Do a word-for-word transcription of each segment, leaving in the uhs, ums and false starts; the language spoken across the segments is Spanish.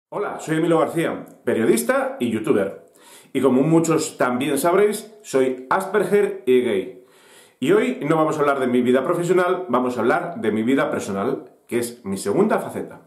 Hola, soy Emilio García, periodista y youtuber. Y como muchos también sabréis, soy Asperger y gay. Y hoy no vamos a hablar de mi vida profesional, vamos a hablar de mi vida personal, que es mi segunda faceta.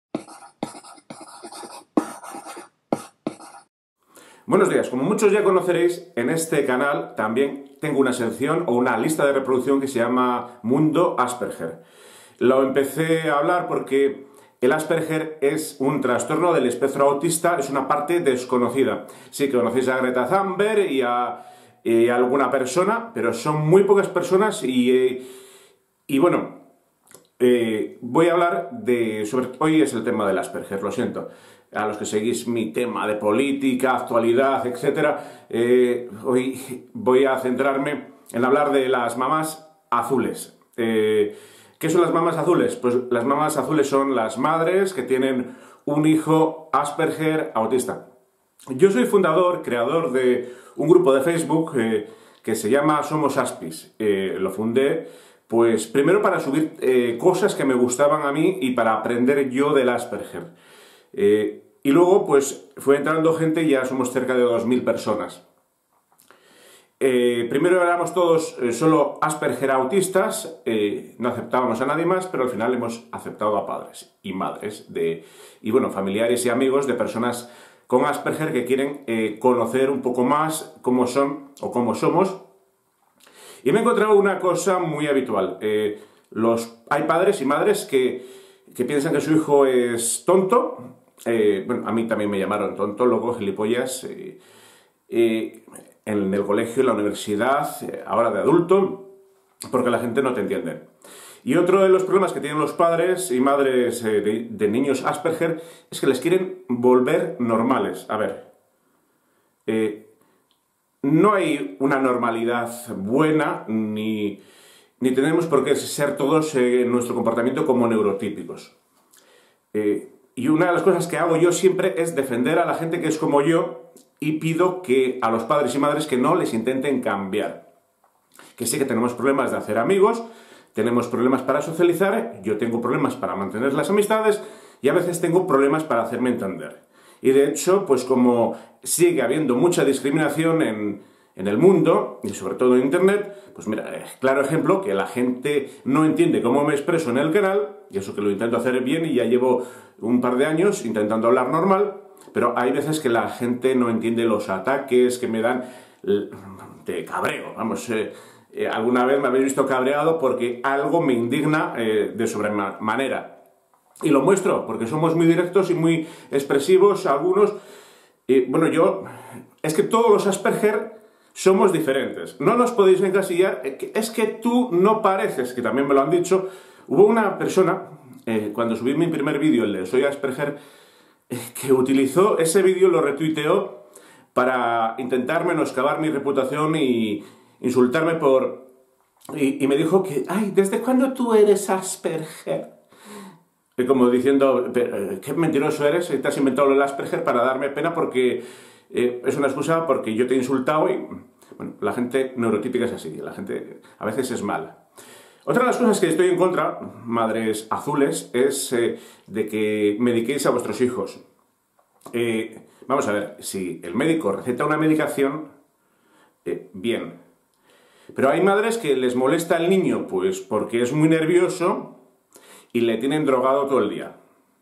Buenos días, como muchos ya conoceréis, en este canal también tengo una sección o una lista de reproducción que se llama Mundo Asperger. Lo empecé a hablar porque el Asperger es un trastorno del espectro autista, es una parte desconocida. Sí que conocéis a Greta Thunberg y a, y a alguna persona, pero son muy pocas personas y, y bueno, eh, voy a hablar de... Sobre, hoy es el tema del Asperger, lo siento. A los que seguís mi tema de política, actualidad, etcétera, eh, hoy voy a centrarme en hablar de las mamás azules. Eh, ¿Qué son las mamás azules? Pues las mamás azules son las madres que tienen un hijo Asperger autista. Yo soy fundador, creador de un grupo de Facebook eh, que se llama Somos Aspis. Eh, lo fundé, pues primero para subir eh, cosas que me gustaban a mí y para aprender yo del Asperger. Eh, y luego, pues, fue entrando gente y ya somos cerca de dos mil personas. Eh, primero éramos todos eh, solo Asperger autistas, eh, no aceptábamos a nadie más, pero al final hemos aceptado a padres y madres, de, y bueno, familiares y amigos de personas con Asperger que quieren eh, conocer un poco más cómo son o cómo somos. Y me he encontrado una cosa muy habitual. Eh, los, hay padres y madres que, que piensan que su hijo es tonto. Eh, bueno, a mí también me llamaron tonto, loco, gilipollas. Eh, eh, en el colegio, en la universidad, eh, ahora de adulto, porque la gente no te entiende. Y otro de los problemas que tienen los padres y madres eh, de, de niños Asperger es que les quieren volver normales. A ver, eh, no hay una normalidad buena, ni, ni tenemos por qué ser todos eh, en nuestro comportamiento como neurotípicos. Eh, y una de las cosas que hago yo siempre es defender a la gente que es como yo y pido que a los padres y madres que no les intenten cambiar. Que sí que tenemos problemas de hacer amigos, tenemos problemas para socializar, yo tengo problemas para mantener las amistades y a veces tengo problemas para hacerme entender. Y de hecho, pues como sigue habiendo mucha discriminación en, en el mundo, y sobre todo en Internet, pues mira, claro ejemplo que la gente no entiende cómo me expreso en el canal, y eso que lo intento hacer bien y ya llevo un par de años intentando hablar normal, pero hay veces que la gente no entiende los ataques que me dan de cabreo. Vamos, eh, eh, alguna vez me habéis visto cabreado porque algo me indigna eh, de sobremanera. Y lo muestro, porque somos muy directos y muy expresivos algunos. Y bueno, yo... Es que todos los Asperger somos diferentes. No nos podéis encasillar. Es que tú no pareces, que también me lo han dicho. Hubo una persona, eh, cuando subí mi primer vídeo, el de Soy Asperger, que utilizó ese vídeo, lo retuiteó para intentar menoscabar mi reputación y insultarme por... Y, y me dijo que, ay, ¿desde cuándo tú eres Asperger? Y como diciendo, qué mentiroso eres, te has inventado el Asperger para darme pena porque eh, es una excusa porque yo te he insultado y... Bueno, la gente neurotípica es así, la gente a veces es mala. Otra de las cosas que estoy en contra, madres azules, es eh, de que mediquéis a vuestros hijos. Eh, vamos a ver, si el médico receta una medicación, eh, bien. Pero hay madres que les molesta al niño, pues porque es muy nervioso y le tienen drogado todo el día.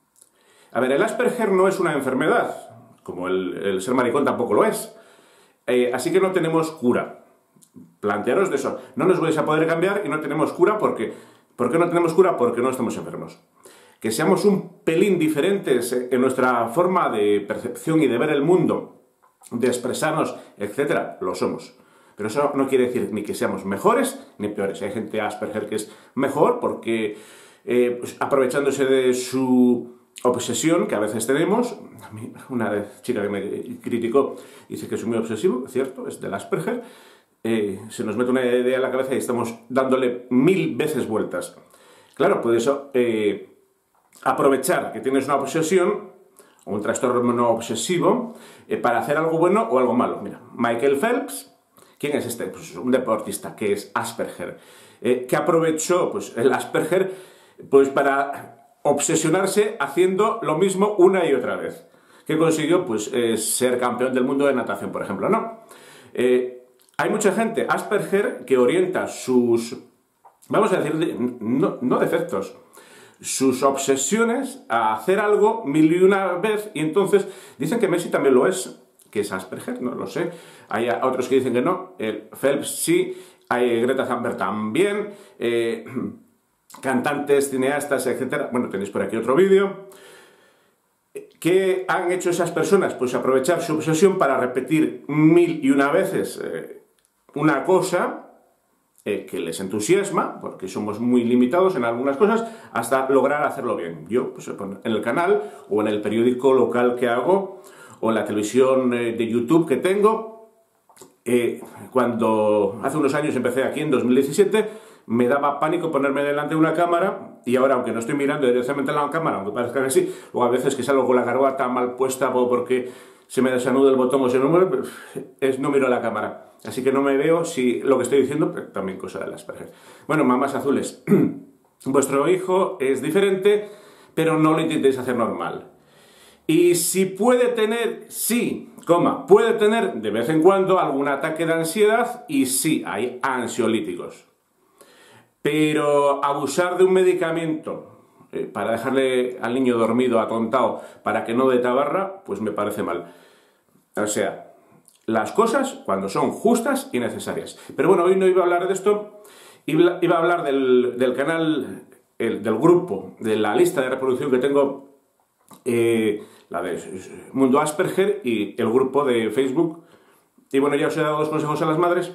A ver, el Asperger no es una enfermedad, como el, el ser maricón tampoco lo es. Eh, así que no tenemos cura. Plantearos de eso. No nos vais a poder cambiar y no tenemos cura porque... ¿Por qué no tenemos cura? Porque no estamos enfermos. Que seamos un pelín diferentes en nuestra forma de percepción y de ver el mundo, de expresarnos, etcétera, lo somos. Pero eso no quiere decir ni que seamos mejores ni peores. Hay gente Asperger que es mejor porque, eh, pues, aprovechándose de su obsesión, que a veces tenemos, a mí, una chica que me criticó dice que soy muy obsesivo, cierto, es del Asperger. Eh, se nos mete una idea en la cabeza y estamos dándole mil veces vueltas. Claro, por eso eh, aprovechar que tienes una obsesión o un trastorno obsesivo eh, para hacer algo bueno o algo malo. Mira, Michael Phelps, ¿quién es este? Pues un deportista que es Asperger, eh, que aprovechó pues, el Asperger pues, para obsesionarse haciendo lo mismo una y otra vez. que consiguió pues, eh, ser campeón del mundo de natación, por ejemplo. No. Eh, hay mucha gente Asperger que orienta sus, vamos a decir, no, no defectos, sus obsesiones a hacer algo mil y una vez, y entonces dicen que Messi también lo es, que es Asperger, no lo sé. Hay otros que dicen que no, el Phelps sí, hay Greta Thunberg también, eh, cantantes, cineastas, etcétera. Bueno, tenéis por aquí otro vídeo. ¿Qué han hecho esas personas? Pues aprovechar su obsesión para repetir mil y una veces eh, una cosa eh, que les entusiasma, porque somos muy limitados en algunas cosas, hasta lograr hacerlo bien. Yo, pues, en el canal o en el periódico local que hago, o en la televisión eh, de YouTube que tengo, eh, cuando hace unos años empecé aquí en dos mil diecisiete, me daba pánico ponerme delante de una cámara, y ahora, aunque no estoy mirando directamente a la cámara, aunque parezca que sí, luego a veces que salgo con la garganta mal puesta o porque se me desanuda el botón o se me mueve, es no miro a la cámara. Así que no me veo si lo que estoy diciendo, pero también cosa de las Asperger. Bueno, mamás azules, vuestro hijo es diferente, pero no lo intentéis hacer normal. Y si puede tener, sí, coma, puede tener de vez en cuando algún ataque de ansiedad, y sí, hay ansiolíticos. Pero abusar de un medicamento eh, para dejarle al niño dormido, atontado, para que no dé tabarra, pues me parece mal. O sea, las cosas cuando son justas y necesarias. Pero bueno, hoy no iba a hablar de esto, iba, iba a hablar del, del canal, el, del grupo, de la lista de reproducción que tengo, eh, la de Mundo Asperger y el grupo de Facebook. Y bueno, ya os he dado dos consejos a las madres.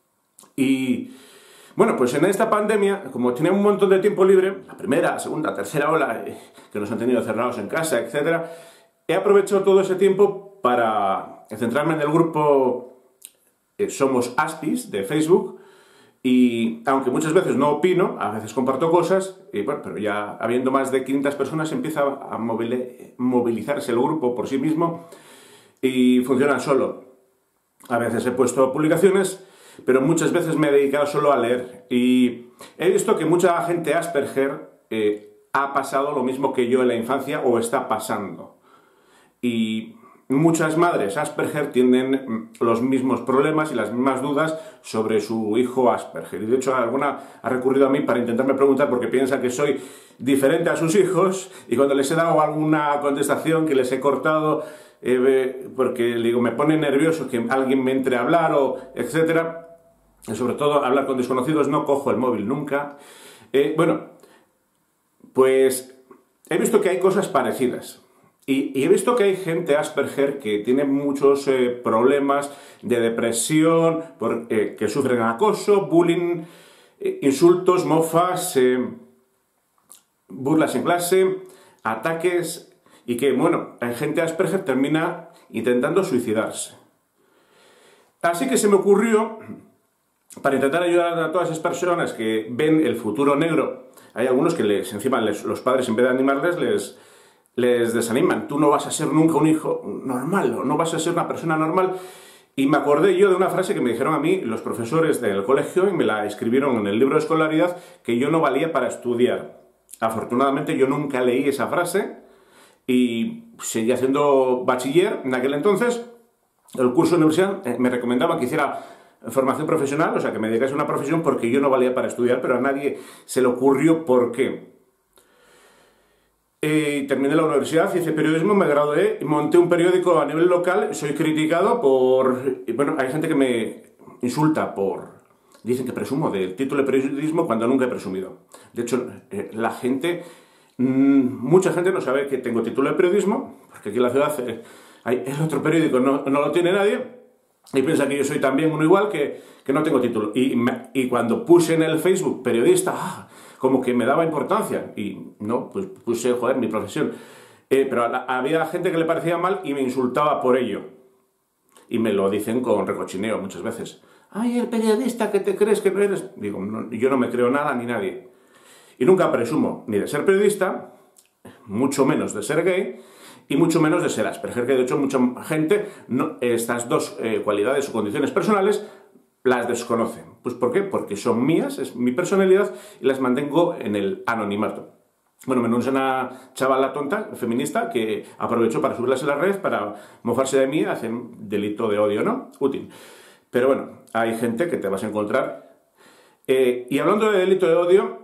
Y bueno, pues en esta pandemia, como tenía un montón de tiempo libre, la primera, segunda, tercera ola, eh, que nos han tenido cerrados en casa, etcétera, he aprovechado todo ese tiempo para centrarme en el grupo eh, Somos Aspis de Facebook. Y aunque muchas veces no opino, a veces comparto cosas, y bueno, pero ya habiendo más de quinientas personas empieza a movilizarse el grupo por sí mismo y funciona solo. A veces he puesto publicaciones, pero muchas veces me he dedicado solo a leer. Y he visto que mucha gente Asperger eh, ha pasado lo mismo que yo en la infancia o está pasando. Y muchas madres Asperger tienen los mismos problemas y las mismas dudas sobre su hijo Asperger. Y de hecho alguna ha recurrido a mí para intentarme preguntar porque piensa que soy diferente a sus hijos, y cuando les he dado alguna contestación que les he cortado eh, porque digo, me pone nervioso que alguien me entre a hablar o etcétera, y sobre todo hablar con desconocidos, no cojo el móvil nunca. Eh, bueno, pues he visto que hay cosas parecidas. Y, y he visto que hay gente Asperger que tiene muchos eh, problemas de depresión, por, eh, que sufren acoso, bullying, eh, insultos, mofas, eh, burlas en clase, ataques, y que, bueno, hay gente Asperger termina intentando suicidarse. Así que se me ocurrió, para intentar ayudar a todas esas personas que ven el futuro negro, hay algunos que les, encima les, los padres, en vez de animarles, les... les desaniman. Tú no vas a ser nunca un hijo normal, no vas a ser una persona normal. Y me acordé yo de una frase que me dijeron a mí los profesores del colegio, y me la escribieron en el libro de escolaridad, que yo no valía para estudiar. Afortunadamente yo nunca leí esa frase y seguí haciendo bachiller en aquel entonces. El curso de universidad me recomendaba que hiciera formación profesional, o sea, que me dedicase a una profesión, porque yo no valía para estudiar, pero a nadie se le ocurrió por qué. Eh, terminé la universidad, hice periodismo, me gradué, monté un periódico a nivel local, soy criticado por... Bueno, hay gente que me insulta por... Dicen que presumo del título de periodismo cuando nunca he presumido. De hecho, eh, la gente... Mmm, mucha gente no sabe que tengo título de periodismo, porque aquí en la ciudad eh, hay, el otro periódico no, no lo tiene nadie, y piensa que yo soy también uno igual, que, que no tengo título. Y, me, y cuando puse en el Facebook periodista... ¡ah! Como que me daba importancia, y no, pues puse, joder, mi profesión. Eh, pero la, había gente que le parecía mal y me insultaba por ello. Y me lo dicen con recochineo muchas veces. ¡Ay, el periodista que te crees que no eres! Digo, no, yo no me creo nada ni nadie. Y nunca presumo ni de ser periodista, mucho menos de ser gay, y mucho menos de ser Asperger, que de hecho mucha gente, no, estas dos eh, cualidades o condiciones personales, las desconocen. Pues ¿por qué? Porque son mías, es mi personalidad, y las mantengo en el anonimato. Bueno, menos una chavala tonta, feminista, que aprovechó para subirlas en las redes para mofarse de mí, hacer un delito de odio, ¿no? Útil. Pero bueno, hay gente que te vas a encontrar. Eh, y hablando de delito de odio,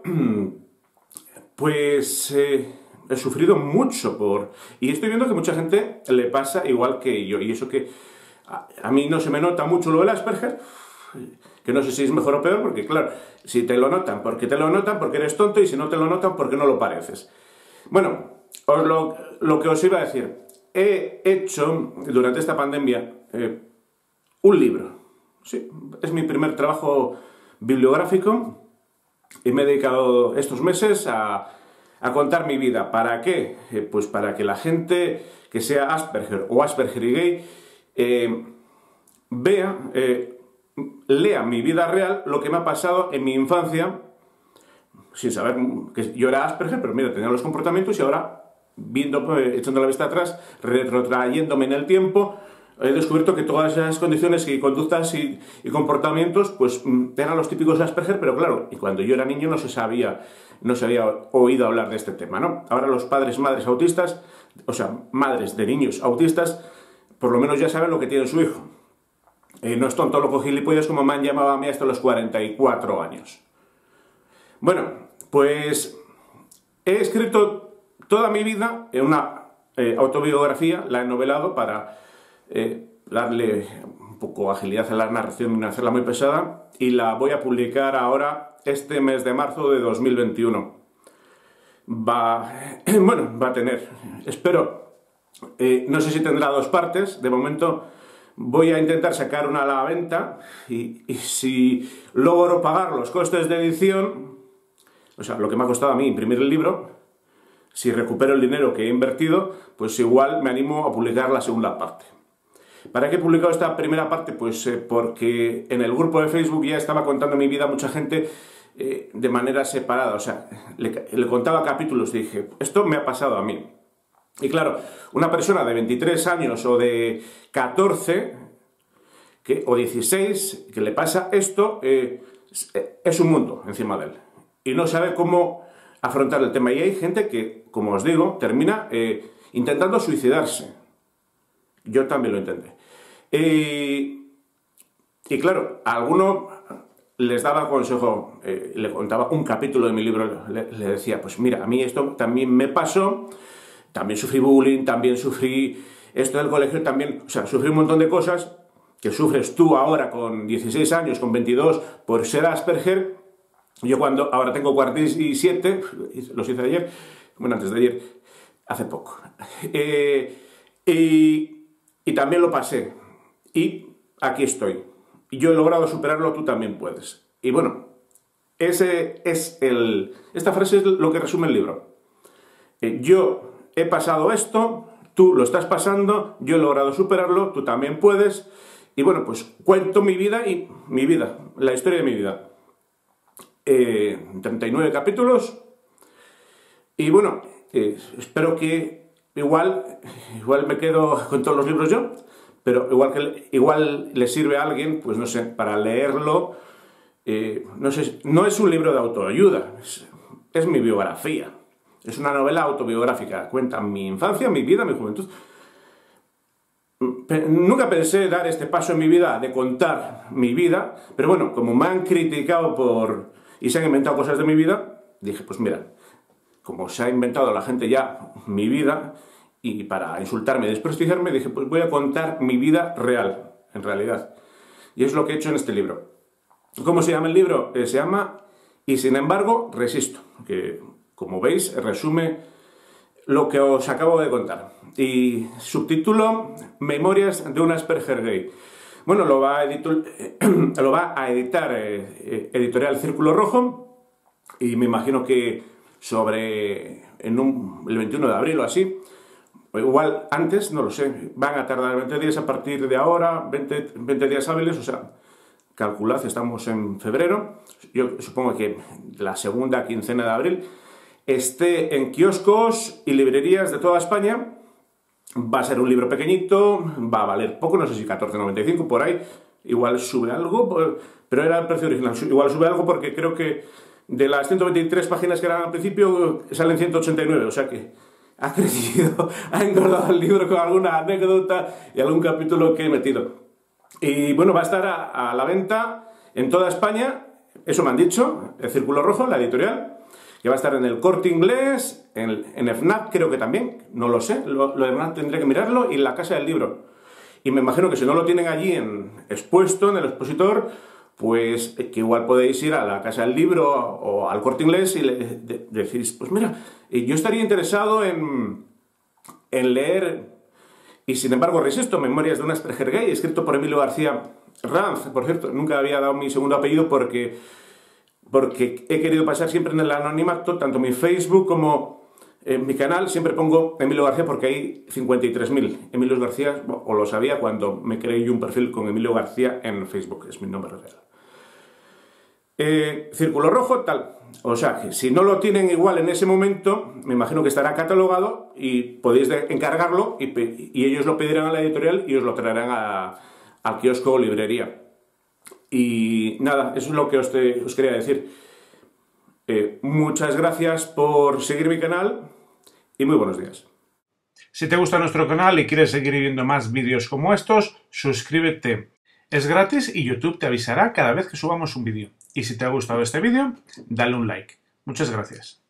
pues eh, he sufrido mucho por... Y estoy viendo que mucha gente le pasa igual que yo. Y eso que a, a mí no se me nota mucho lo del Asperger, que no sé si es mejor o peor, porque claro, si te lo notan, porque te lo notan, porque eres tonto, y si no te lo notan, porque no lo pareces. Bueno, os lo, lo que os iba a decir, he hecho durante esta pandemia eh, un libro. Sí, es mi primer trabajo bibliográfico y me he dedicado estos meses a, a contar mi vida. ¿Para qué? Eh, pues para que la gente que sea Asperger o Asperger y gay eh, vea... Eh, lea mi vida real, lo que me ha pasado en mi infancia, sin saber que yo era Asperger, pero mira, tenía los comportamientos y ahora, viendo, echando la vista atrás, retrotrayéndome en el tiempo, he descubierto que todas esas condiciones y conductas y, y comportamientos, pues eran los típicos Asperger, pero claro, y cuando yo era niño no se sabía, no se había oído hablar de este tema, ¿no? Ahora los padres, madres autistas, o sea, madres de niños autistas, por lo menos ya saben lo que tiene su hijo. Eh, no es tonto loco gilipollas como me han llamado a mí hasta los cuarenta y cuatro años. Bueno, pues he escrito toda mi vida en una eh, autobiografía, la he novelado para eh, darle un poco agilidad a la narración y no hacerla muy pesada, y la voy a publicar ahora este mes de marzo de dos mil veintiuno. Va, bueno, va a tener, espero, eh, no sé si tendrá dos partes, de momento... Voy a intentar sacar una a la venta y, y si logro pagar los costes de edición, o sea, lo que me ha costado a mí imprimir el libro, si recupero el dinero que he invertido, pues igual me animo a publicar la segunda parte. ¿Para qué he publicado esta primera parte? Pues eh, porque en el grupo de Facebook ya estaba contando mi vida a mucha gente eh, de manera separada, o sea, le, le contaba capítulos y dije, esto me ha pasado a mí. Y claro, una persona de veintitrés años o de catorce que, o dieciséis que le pasa esto, eh, es un mundo encima de él. Y no sabe cómo afrontar el tema. Y hay gente que, como os digo, termina eh, intentando suicidarse. Yo también lo intenté. Eh, y claro, a alguno les daba consejo, eh, le contaba un capítulo de mi libro, le, le decía, pues mira, a mí esto también me pasó... También sufrí bullying, también sufrí esto del colegio, también, o sea, sufrí un montón de cosas que sufres tú ahora con dieciséis años, con veintidós, por ser Asperger. Yo cuando, ahora tengo cuarenta y siete, los hice ayer, bueno, antes de ayer, hace poco. Eh, y, y también lo pasé. Y aquí estoy. Y yo he logrado superarlo, tú también puedes. Y bueno, ese es el, esta frase es lo que resume el libro. Eh, yo... He pasado esto, tú lo estás pasando, yo he logrado superarlo, tú también puedes. Y bueno, pues cuento mi vida y mi vida, la historia de mi vida. Eh, treinta y nueve capítulos. Y bueno, eh, espero que igual, igual me quedo con todos los libros yo, pero igual, que, igual le sirve a alguien, pues no sé, para leerlo. Eh, no sé, no es un libro de autoayuda, es, es mi biografía. Es una novela autobiográfica, cuenta mi infancia, mi vida, mi juventud. Nunca pensé dar este paso en mi vida de contar mi vida, pero bueno, como me han criticado por y se han inventado cosas de mi vida, dije, pues mira, como se ha inventado la gente ya mi vida, y para insultarme y desprestigiarme, dije, pues voy a contar mi vida real, en realidad. Y es lo que he hecho en este libro. ¿Cómo se llama el libro? Eh, se llama Y sin embargo, resisto, que... Como veis, resume lo que os acabo de contar. Y subtítulo, Memorias de un Asperger gay. Bueno, lo va a, lo va a editar eh, Editorial Círculo Rojo, y me imagino que sobre en un, el veintiuno de abril o así, o igual antes, no lo sé, van a tardar veinte días a partir de ahora, veinte, veinte días hábiles, o sea, calculad, estamos en febrero, yo supongo que la segunda quincena de abril, esté en kioscos y librerías de toda España. Va a ser un libro pequeñito, va a valer poco, no sé si catorce noventa y cinco por ahí, igual sube algo, pero era el precio original, igual sube algo porque creo que de las ciento veintitrés páginas que eran al principio, salen ciento ochenta y nueve, o sea que ha crecido, ha engordado el libro con alguna anécdota y algún capítulo que he metido. Y bueno, va a estar a, a la venta en toda España, eso me han dicho, el Círculo Rojo, la editorial, que va a estar en el Corte Inglés, en, en FNAC creo que también, no lo sé, lo, lo de FNAC tendré que mirarlo, y en la Casa del Libro. Y me imagino que si no lo tienen allí en, expuesto en el expositor, pues que igual podéis ir a la Casa del Libro o al Corte Inglés y le de, decís, pues mira, yo estaría interesado en, en leer, y sin embargo resisto, Memorias de un Asperger gay, escrito por Emilio García Ranz. Por cierto, nunca había dado mi segundo apellido porque, porque he querido pasar siempre en el anonimato, tanto mi Facebook como en mi canal, siempre pongo Emilio García porque hay cincuenta y tres mil Emilios García, o lo sabía cuando me creé yo un perfil con Emilio García en Facebook, es mi nombre real. Eh, Círculo Rojo, tal. O sea, que si no lo tienen igual en ese momento, me imagino que estará catalogado y podéis encargarlo y, y ellos lo pedirán a la editorial y os lo traerán a, al kiosco o librería. Y nada, eso es lo que os, te, os quería decir. Eh, muchas gracias por seguir mi canal y muy buenos días. Si te gusta nuestro canal y quieres seguir viendo más vídeos como estos, suscríbete. Es gratis y YouTube te avisará cada vez que subamos un vídeo. Y si te ha gustado este vídeo, dale un like. Muchas gracias.